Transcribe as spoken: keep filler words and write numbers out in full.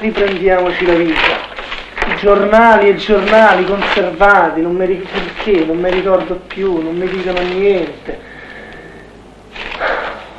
riprendiamoci la vita. I giornali e giornali conservati, non mi, perché, non mi ricordo più, non mi dicono niente.